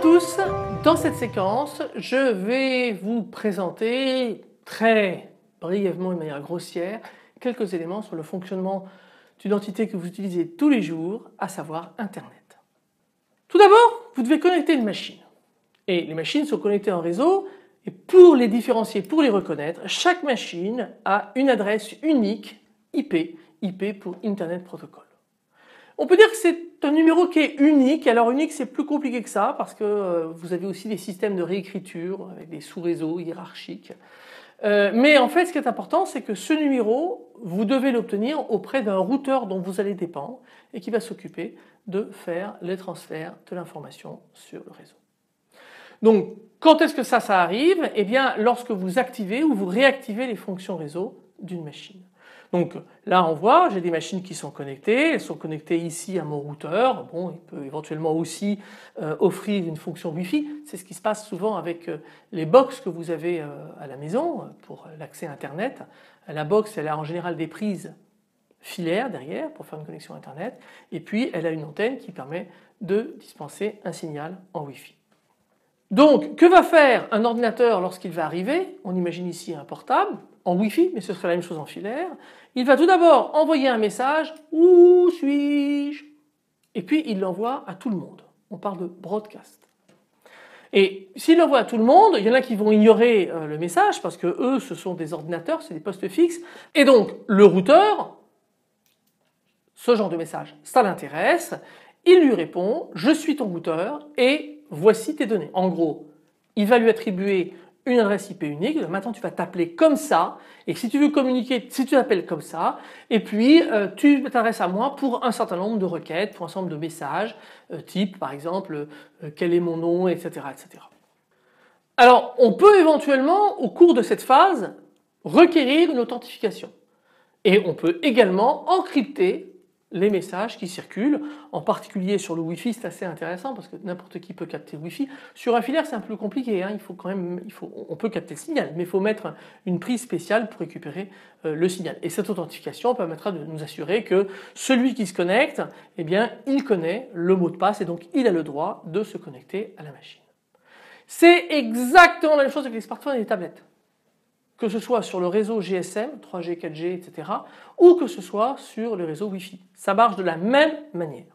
tous, dans cette séquence je vais vous présenter très brièvement et de manière grossière quelques éléments sur le fonctionnement d'une entité que vous utilisez tous les jours, à savoir Internet. Tout d'abord, vous devez connecter une machine et les machines sont connectées en réseau et pour les différencier, pour les reconnaître, chaque machine a une adresse unique IP, IP pour Internet Protocol. On peut dire que c'est un numéro qui est unique. Alors unique, c'est plus compliqué que ça parce que vous avez aussi des systèmes de réécriture avec des sous-réseaux hiérarchiques. Mais en fait, ce qui est important, c'est que ce numéro, vous devez l'obtenir auprès d'un routeur dont vous allez dépendre et qui va s'occuper de faire les transferts de l'information sur le réseau. Donc, quand est-ce que ça arrive? Eh bien, lorsque vous activez ou vous réactivez les fonctions réseau d'une machine. Donc là on voit, j'ai des machines qui sont connectées, elles sont connectées ici à mon routeur. Bon, il peut éventuellement aussi offrir une fonction Wi-Fi. C'est ce qui se passe souvent avec les box que vous avez à la maison pour l'accès Internet. La box, elle a en général des prises filaires derrière pour faire une connexion Internet et puis elle a une antenne qui permet de dispenser un signal en Wi-Fi. Donc que va faire un ordinateur lorsqu'il va arriver? On imagine ici un portable en Wi-Fi, mais ce serait la même chose en filaire. Il va tout d'abord envoyer un message « Où suis-je ?» et puis il l'envoie à tout le monde. On parle de broadcast. Et s'il l'envoie à tout le monde, il y en a qui vont ignorer le message parce que eux ce sont des ordinateurs, c'est des postes fixes. Et donc le routeur, ce genre de message, ça l'intéresse. Il lui répond « Je suis ton routeur et voici tes données ». En gros, il va lui attribuer une adresse IP unique. Maintenant tu vas t'appeler comme ça et si tu veux communiquer, si tu t'appelles comme ça, et puis tu t'adresses à moi pour un certain nombre de requêtes, pour un certain nombre de messages, type par exemple quel est mon nom, etc., etc. Alors on peut éventuellement au cours de cette phase requérir une authentification et on peut également encrypter les messages qui circulent, en particulier sur le Wi-Fi, c'est assez intéressant parce que n'importe qui peut capter le Wi-Fi. Sur un filaire, c'est un peu plus compliqué, il faut quand même, on peut capter le signal, mais il faut mettre une prise spéciale pour récupérer le signal. Et cette authentification permettra de nous assurer que celui qui se connecte, eh bien, il connaît le mot de passe et donc il a le droit de se connecter à la machine. C'est exactement la même chose avec les smartphones et les tablettes. Que ce soit sur le réseau GSM, 3G, 4G, etc. ou que ce soit sur le réseau Wi-Fi. Ça marche de la même manière.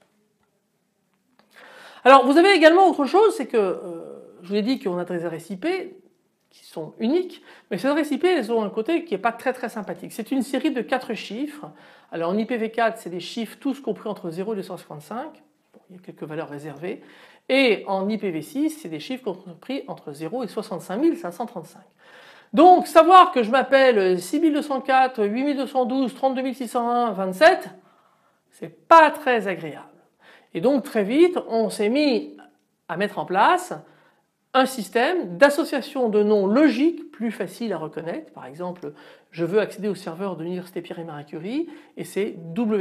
Alors vous avez également autre chose, c'est que je vous ai dit qu'on a des adresses IP qui sont uniques, mais ces adresses IP elles ont un côté qui n'est pas très sympathique. C'est une série de 4 chiffres. Alors en IPv4 c'est des chiffres tous compris entre 0 et 255, bon, il y a quelques valeurs réservées, et en IPv6 c'est des chiffres compris entre 0 et 65 535. Donc savoir que je m'appelle 6204, 8212, 32601, 27, c'est pas très agréable. Et donc très vite on s'est mis à mettre en place un système d'association de noms logiques plus facile à reconnaître. Par exemple, je veux accéder au serveur de l'université Pierre et Marie Curie et c'est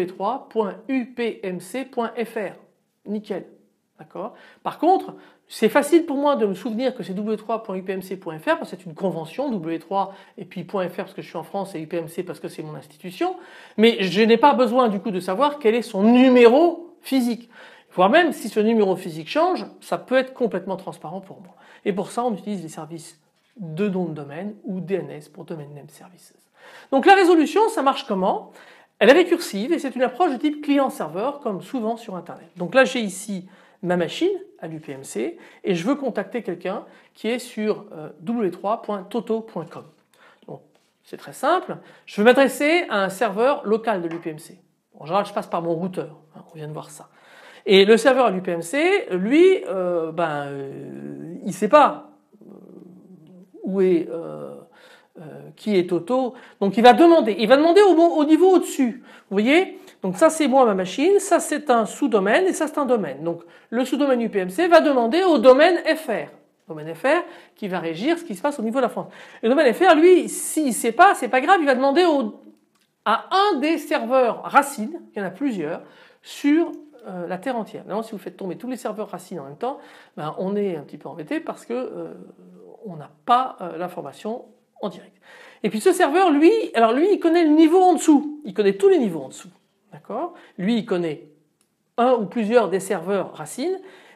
w3.upmc.fr. Nickel. D'accord. Par contre, c'est facile pour moi de me souvenir que c'est w3.upmc.fr parce que c'est une convention, W3 et puis .fr parce que je suis en France et UPMC parce que c'est mon institution, mais je n'ai pas besoin du coup de savoir quel est son numéro physique. Voire même si ce numéro physique change, ça peut être complètement transparent pour moi. Et pour ça, on utilise les services de nom de domaine ou DNS pour Domain Name Services. Donc la résolution, ça marche comment? Elle est récursive et c'est une approche de type client-serveur comme souvent sur Internet. Donc là, j'ai ici ma machine à l'UPMC et je veux contacter quelqu'un qui est sur w3.toto.com. Donc c'est très simple, je veux m'adresser à un serveur local de l'UPMC. En général je passe par mon routeur, on vient de voir ça. Et le serveur à l'UPMC, lui, il ne sait pas où est qui est Toto, donc il va demander au niveau au-dessus, vous voyez, donc ça c'est moi ma machine, ça c'est un sous-domaine et ça c'est un domaine, donc le sous-domaine UPMC va demander au domaine FR, qui va régir ce qui se passe au niveau de la France. Le domaine FR, lui, s'il ne sait pas, c'est pas grave, il va demander à un des serveurs racines, il y en a plusieurs, sur la Terre entière. Maintenant si vous faites tomber tous les serveurs racines en même temps, on est un petit peu embêté parce que on n'a pas l'information en direct. Et puis ce serveur, lui, il connaît le niveau en dessous. Il connaît tous les niveaux en dessous. D'accord ? Lui, il connaît un ou plusieurs des serveurs racines,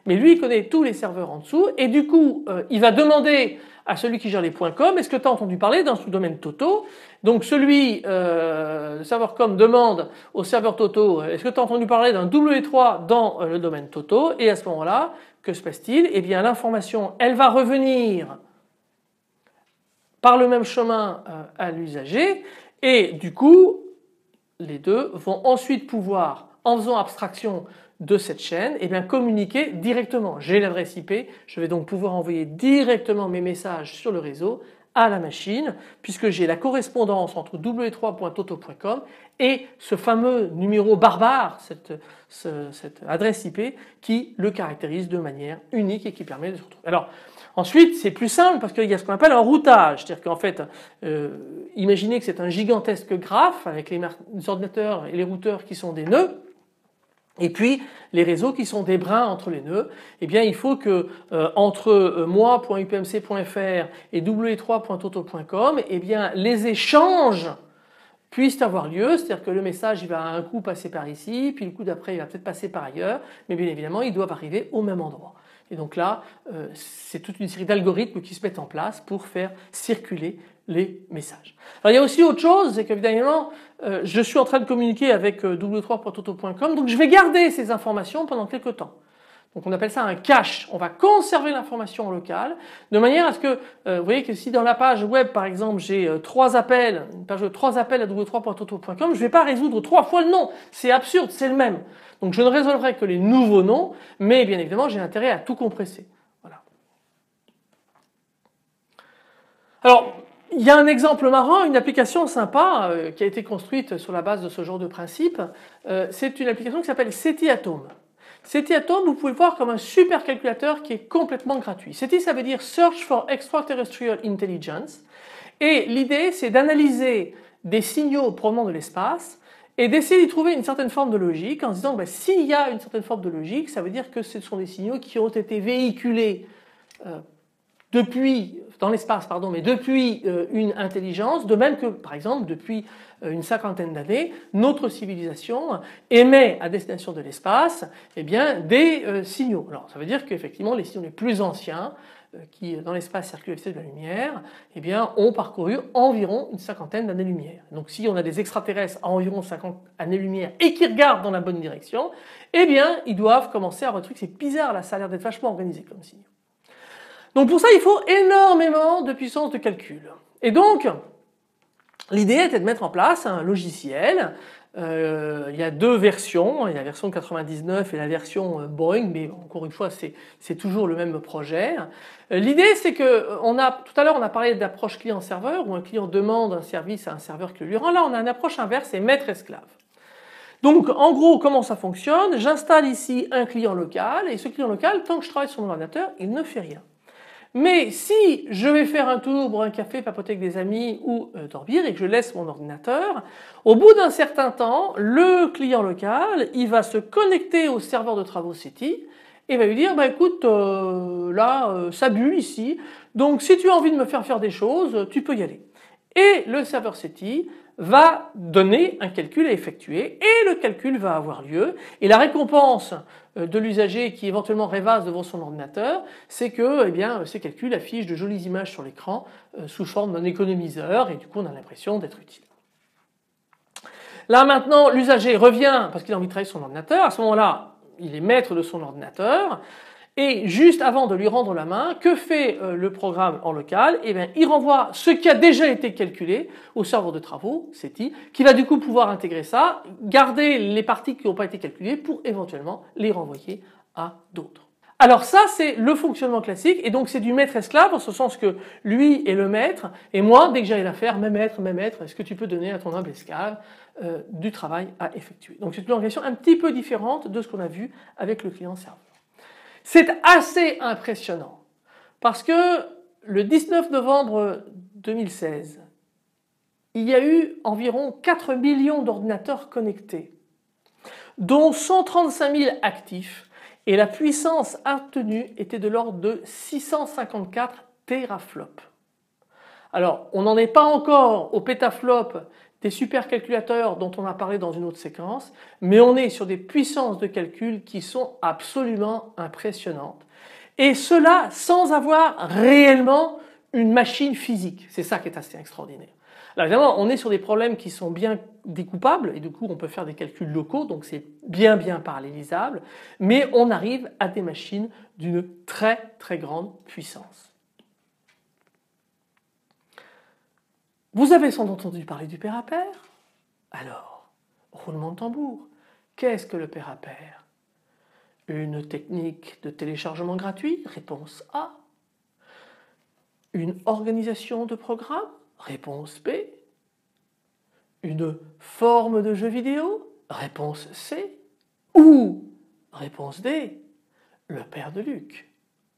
mais lui il connaît tous les serveurs en dessous et du coup il va demander à celui qui gère les points .com, est-ce que tu as entendu parler d'un sous-domaine Toto? Donc celui, le serveur com demande au serveur Toto, est-ce que tu as entendu parler d'un W3 dans le domaine Toto? Et à ce moment-là, que se passe-t-il? Eh bien l'information, elle va revenir par le même chemin à l'usager et du coup les deux vont ensuite pouvoir, en faisant abstraction de cette chaîne, eh bien communiquer directement. J'ai l'adresse IP, je vais donc pouvoir envoyer directement mes messages sur le réseau à la machine puisque j'ai la correspondance entre w3.toto.com et ce fameux numéro barbare, cette adresse IP qui le caractérise de manière unique et qui permet de se retrouver. Alors ensuite c'est plus simple parce qu'il y a ce qu'on appelle un routage, c'est-à-dire qu'en fait imaginez que c'est un gigantesque graphe avec les ordinateurs et les routeurs qui sont des nœuds et puis les réseaux qui sont des brins entre les nœuds. Eh bien il faut que entre moi.upmc.fr et w3.toto.com eh bien les échanges puissent avoir lieu, c'est-à-dire que le message il va un coup passer par ici, puis le coup d'après il va peut-être passer par ailleurs, mais bien évidemment ils doivent arriver au même endroit. Et donc là c'est toute une série d'algorithmes qui se mettent en place pour faire circuler les messages. Alors il y a aussi autre chose, c'est qu'évidemment je suis en train de communiquer avec w3.toto.com, donc je vais garder ces informations pendant quelques temps. Donc on appelle ça un cache, on va conserver l'information en local de manière à ce que, vous voyez que si dans la page web par exemple j'ai une page web 3 appels à w3.toto.com, je ne vais pas résoudre 3 fois le nom, c'est absurde, c'est le même. Donc je ne résolverai que les nouveaux noms, mais bien évidemment j'ai intérêt à tout compresser. Voilà. Alors il y a un exemple marrant, une application sympa qui a été construite sur la base de ce genre de principe, c'est une application qui s'appelle SETI Atom. SETI Atom, vous pouvez le voir comme un super calculateur qui est complètement gratuit. SETI, ça veut dire Search for Extraterrestrial Intelligence. Et l'idée, c'est d'analyser des signaux provenant de l'espace et d'essayer d'y trouver une certaine forme de logique en se disant s'il y a une certaine forme de logique, ça veut dire que ce sont des signaux qui ont été véhiculés dans l'espace, mais depuis une intelligence, de même que par exemple depuis une cinquantaine d'années, notre civilisation émet à destination de l'espace des signaux. Alors ça veut dire qu'effectivement les signaux les plus anciens qui dans l'espace circulent à la vitesse de la lumière ont parcouru environ une cinquantaine d'années-lumière. Donc si on a des extraterrestres à environ 50 années-lumière et qui regardent dans la bonne direction, ils doivent commencer à retrouver, c'est bizarre là, ça a l'air d'être vachement organisé comme signaux. Donc pour ça, il faut énormément de puissance de calcul. Et donc, l'idée était de mettre en place un logiciel. Il y a deux versions, il y a la version 99 et la version Boeing, mais encore une fois, c'est toujours le même projet. L'idée, c'est que tout à l'heure, on a parlé d'approche client-serveur, où un client demande un service à un serveur qui le lui rend. Là, on a une approche inverse, c'est maître-esclave. Donc en gros, comment ça fonctionne? J'installe ici un client local, et ce client local, tant que je travaille sur mon ordinateur, il ne fait rien. Mais si je vais faire un tour, boire un café, papoter avec des amis ou dormir et que je laisse mon ordinateur, au bout d'un certain temps, le client local, il va se connecter au serveur de travaux SETI et va lui dire écoute, ça bulle ici, donc si tu as envie de me faire des choses, tu peux y aller. Et le serveur SETI va donner un calcul à effectuer et le calcul va avoir lieu et la récompense de l'usager qui éventuellement rêvasse devant son ordinateur, c'est que ces calculs affichent de jolies images sur l'écran sous forme d'un économiseur et du coup on a l'impression d'être utile. Là maintenant l'usager revient parce qu'il a envie de travailler sur son ordinateur, à ce moment-là il est maître de son ordinateur. Et juste avant de lui rendre la main, que fait le programme en local? Il renvoie ce qui a déjà été calculé au serveur de travaux, SETI, qui va du coup pouvoir intégrer ça, garder les parties qui n'ont pas été calculées pour éventuellement les renvoyer à d'autres. Alors ça c'est le fonctionnement classique et donc c'est du maître-esclave en ce sens que lui est le maître et moi dès que j'ai l'affaire, mes maîtres, est-ce que tu peux donner à ton humble esclave du travail à effectuer? Donc c'est une organisation un petit peu différente de ce qu'on a vu avec le client-serveur. C'est assez impressionnant parce que le 19 novembre 2016, il y a eu environ 4 millions d'ordinateurs connectés, dont 135 000 actifs et la puissance obtenue était de l'ordre de 654 teraflops. Alors, on n'en est pas encore au pétaflop des supercalculateurs dont on a parlé dans une autre séquence, mais on est sur des puissances de calcul qui sont absolument impressionnantes. Et cela sans avoir réellement une machine physique. C'est ça qui est assez extraordinaire. Alors évidemment, on est sur des problèmes qui sont bien découpables et du coup on peut faire des calculs locaux, donc c'est bien parallélisable, mais on arrive à des machines d'une très grande puissance. Vous avez sans doute entendu parler du pair à pair. Alors, roulement de tambour, qu'est-ce que le pair à pair? Une technique de téléchargement gratuit? Réponse A. Une organisation de programme? Réponse B. Une forme de jeu vidéo? Réponse C. Ou, réponse D, le père de Luc.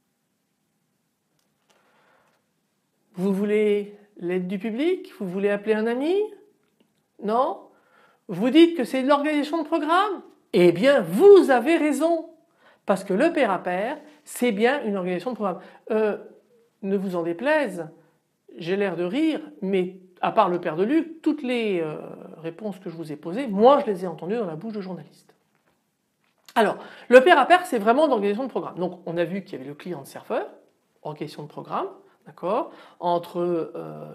Vous voulez l'aide du public? Vous voulez appeler un ami? Non? Vous dites que c'est de l'organisation de programme? Eh bien, vous avez raison, parce que le pair à pair, c'est bien une organisation de programme. Ne vous en déplaise, j'ai l'air de rire, mais à part le père de Luc, toutes les réponses que je vous ai posées, moi je les ai entendues dans la bouche de journalistes. Alors, le pair à pair, c'est vraiment de l'organisation de programme. Donc, on a vu qu'il y avait le client-serveur, organisation de programme, d'accord, entre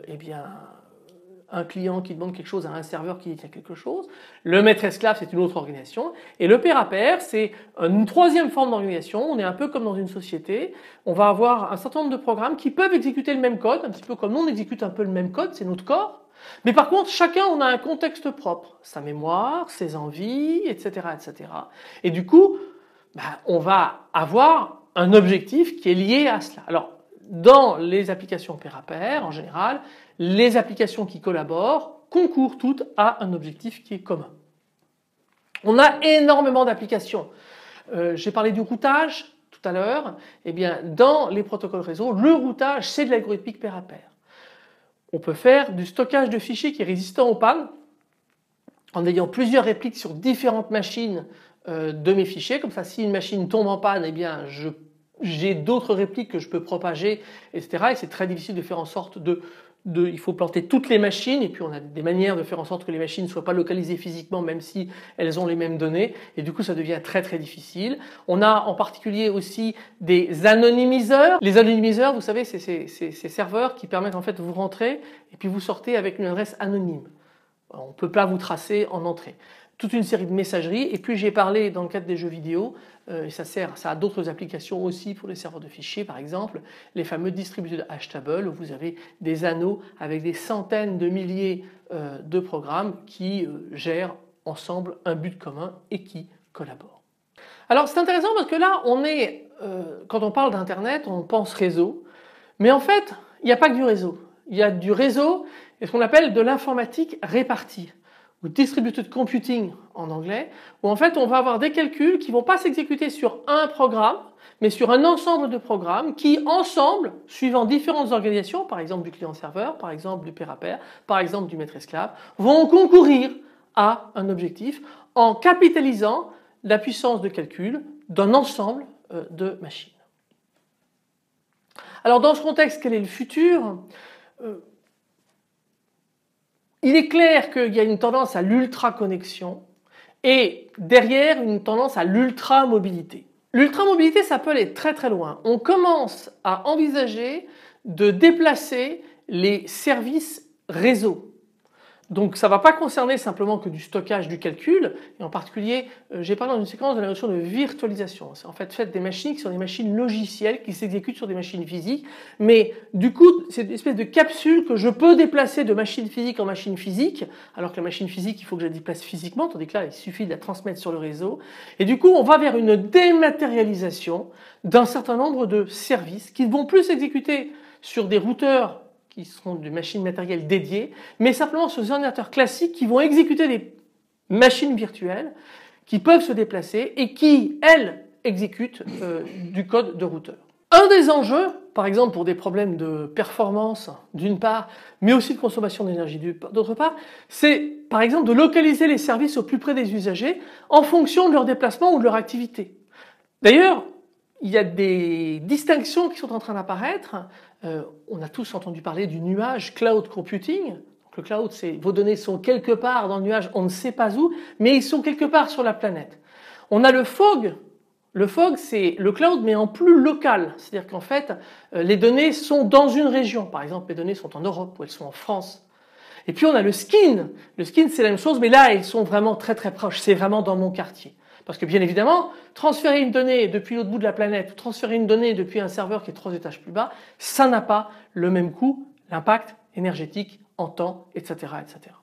un client qui demande quelque chose à un serveur qui détient quelque chose. Le maître esclave, c'est une autre organisation. Et le pair à pair, c'est une troisième forme d'organisation. On est un peu comme dans une société. On va avoir un certain nombre de programmes qui peuvent exécuter le même code, un petit peu comme nous on exécute un peu le même code, c'est notre corps. Mais par contre, chacun on a un contexte propre, sa mémoire, ses envies, etc. Et du coup, on va avoir un objectif qui est lié à cela. Alors, dans les applications pair à pair, en général, les applications qui collaborent concourent toutes à un objectif qui est commun. On a énormément d'applications. J'ai parlé du routage tout à l'heure. Eh bien, dans les protocoles réseau, le routage, c'est de l'algorithmique pair à pair. On peut faire du stockage de fichiers qui est résistant aux pannes en ayant plusieurs répliques sur différentes machines de mes fichiers. Comme ça, si une machine tombe en panne, eh bien, j'ai d'autres répliques que je peux propager, etc. Et c'est très difficile de faire en sorte il faut planter toutes les machines et puis on a des manières de faire en sorte que les machines ne soient pas localisées physiquement même si elles ont les mêmes données et du coup ça devient très difficile. On a en particulier aussi des anonymiseurs. Les anonymiseurs, vous savez, c'est ces serveurs qui permettent en fait de vous rentrer et puis vous sortez avec une adresse anonyme. On ne peut pas vous tracer en entrée. Toute une série de messageries et puis j'ai parlé dans le cadre des jeux vidéo, ça a d'autres applications aussi pour les serveurs de fichiers par exemple, les fameux distributed hash tables où vous avez des anneaux avec des centaines de milliers de programmes qui gèrent ensemble un but commun et qui collaborent. Alors c'est intéressant parce que là quand on parle d'internet on pense réseau, mais en fait il n'y a pas que du réseau. Il y a du réseau et ce qu'on appelle de l'informatique répartie, ou distributed computing en anglais, où en fait on va avoir des calculs qui ne vont pas s'exécuter sur un programme, mais sur un ensemble de programmes qui ensemble, suivant différentes organisations, par exemple du client-serveur, par exemple du pair à pair, par exemple du maître-esclave, vont concourir à un objectif en capitalisant la puissance de calcul d'un ensemble de machines. Alors dans ce contexte, quel est le futur ? Il est clair qu'il y a une tendance à l'ultra-connexion et derrière une tendance à l'ultra-mobilité. L'ultra-mobilité, ça peut aller très loin. On commence à envisager de déplacer les services réseau. Donc ça ne va pas concerner simplement que du stockage du calcul, et en particulier j'ai parlé dans une séquence de la notion de virtualisation. C'est en fait des machines qui sont des machines logicielles qui s'exécutent sur des machines physiques, mais du coup c'est une espèce de capsule que je peux déplacer de machine physique en machine physique, alors que la machine physique il faut que je la déplace physiquement, tandis que là il suffit de la transmettre sur le réseau, et du coup on va vers une dématérialisation d'un certain nombre de services qui ne vont plus s'exécuter sur des routeurs qui seront des machines matérielles dédiées, mais simplement sur des ordinateurs classiques qui vont exécuter des machines virtuelles qui peuvent se déplacer et qui, elles, exécutent du code de routeur. Un des enjeux, par exemple pour des problèmes de performance d'une part, mais aussi de consommation d'énergie d'autre part, c'est par exemple de localiser les services au plus près des usagers en fonction de leur déplacement ou de leur activité. D'ailleurs, il y a des distinctions qui sont en train d'apparaître. On a tous entendu parler du nuage cloud computing. Donc le cloud, c'est vos données sont quelque part dans le nuage, on ne sait pas où, mais ils sont quelque part sur la planète. On a le fog. Le fog, c'est le cloud, mais en plus local. C'est-à-dire qu'en fait, les données sont dans une région. Par exemple, les données sont en Europe ou elles sont en France. Et puis on a le skin. Le skin, c'est la même chose, mais là, ils sont vraiment très très proches. C'est vraiment dans mon quartier. Parce que bien évidemment, transférer une donnée depuis l'autre bout de la planète ou transférer une donnée depuis un serveur qui est 3 étages plus bas, ça n'a pas le même coût, l'impact énergétique en temps, etc., etc.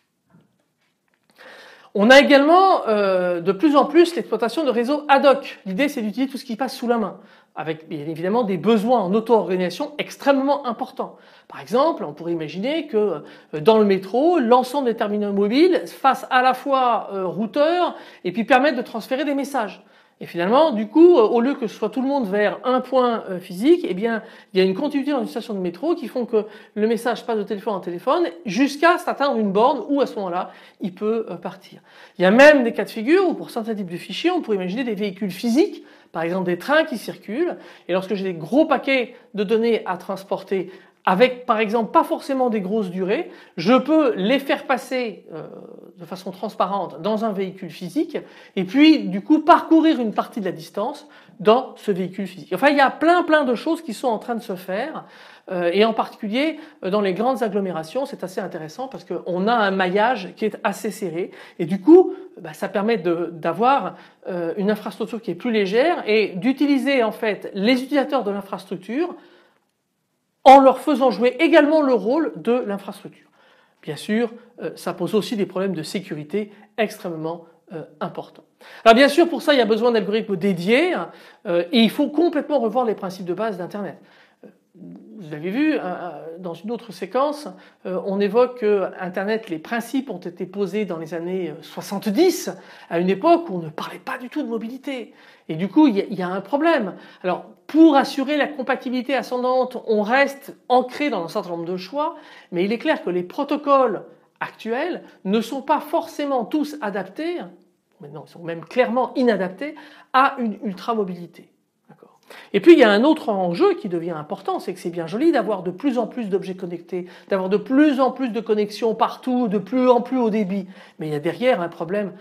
On a également de plus en plus l'exploitation de réseaux ad hoc. L'idée, c'est d'utiliser tout ce qui passe sous la main, avec bien évidemment des besoins en auto-organisation extrêmement importants. Par exemple, on pourrait imaginer que dans le métro, l'ensemble des terminaux mobiles fassent à la fois routeur et puis permettent de transférer des messages. Et finalement, du coup, au lieu que ce soit tout le monde vers un point physique, eh bien, il y a une continuité dans une station de métro qui font que le message passe de téléphone en téléphone jusqu'à atteindre une borne où à ce moment-là, il peut partir. Il y a même des cas de figure où pour certains types de fichiers, on pourrait imaginer des véhicules physiques, par exemple des trains qui circulent. Et lorsque j'ai des gros paquets de données à transporter avec par exemple pas forcément des grosses durées, je peux les faire passer de façon transparente dans un véhicule physique et puis du coup parcourir une partie de la distance dans ce véhicule physique. Enfin, il y a plein de choses qui sont en train de se faire et en particulier dans les grandes agglomérations, c'est assez intéressant parce qu'on a un maillage qui est assez serré et du coup ça permet d'avoir une infrastructure qui est plus légère et d'utiliser en fait les utilisateurs de l'infrastructure en leur faisant jouer également le rôle de l'infrastructure. Bien sûr, ça pose aussi des problèmes de sécurité extrêmement importants. Alors bien sûr, pour ça, il y a besoin d'algorithmes dédiés et il faut complètement revoir les principes de base d'Internet. Vous avez vu, dans une autre séquence, on évoque que Internet, les principes ont été posés dans les années 70, à une époque où on ne parlait pas du tout de mobilité. Et du coup, il y a un problème. Alors, pour assurer la compatibilité ascendante, on reste ancré dans un certain nombre de choix, mais il est clair que les protocoles actuels ne sont pas forcément tous adaptés, mais non, ils sont même clairement inadaptés à une ultra-mobilité. Et puis il y a un autre enjeu qui devient important, c'est que c'est bien joli d'avoir de plus en plus d'objets connectés, d'avoir de plus en plus de connexions partout, de plus en plus haut débit. Mais il y a derrière un problème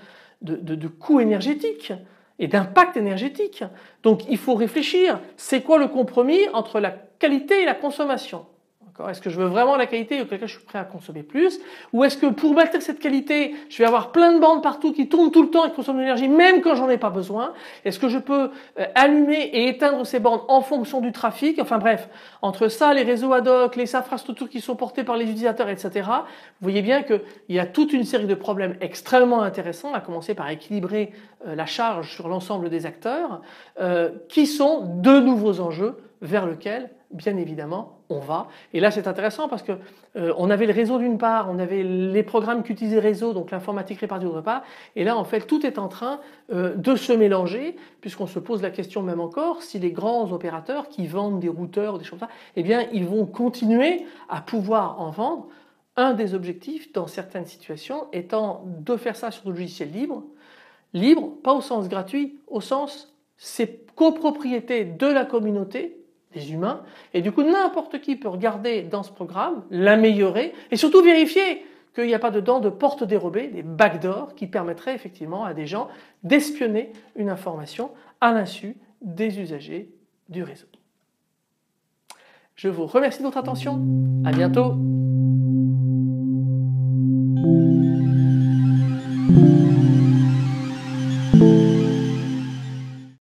de coût énergétique et d'impact énergétique. Donc il faut réfléchir, c'est quoi le compromis entre la qualité et la consommation ? Est-ce que je veux vraiment la qualité auquel cas je suis prêt à consommer plus? Ou est-ce que pour maintenir cette qualité, je vais avoir plein de bandes partout qui tournent tout le temps et qui consomment de l'énergie même quand j'en ai pas besoin? Est-ce que je peux allumer et éteindre ces bandes en fonction du trafic? Enfin bref, entre ça, les réseaux ad hoc, les infrastructures qui sont portées par les utilisateurs, etc., vous voyez bien qu'il y a toute une série de problèmes extrêmement intéressants, à commencer par équilibrer la charge sur l'ensemble des acteurs, qui sont de nouveaux enjeux vers lesquels, bien évidemment, on va. Et là, c'est intéressant parce que on avait le réseau d'une part, on avait les programmes qu'utilisait le réseau, donc l'informatique répartie d'autre part, et là, en fait, tout est en train de se mélanger, puisqu'on se pose la question même encore si les grands opérateurs qui vendent des routeurs ou des choses comme ça, eh bien, ils vont continuer à pouvoir en vendre. Un des objectifs, dans certaines situations, étant de faire ça sur le logiciel libre. Libre, pas au sens gratuit, au sens c'est copropriété de la communauté, des humains, et du coup n'importe qui peut regarder dans ce programme, l'améliorer et surtout vérifier qu'il n'y a pas dedans de portes dérobées, des backdoors qui permettraient effectivement à des gens d'espionner une information à l'insu des usagers du réseau. Je vous remercie de votre attention, à bientôt.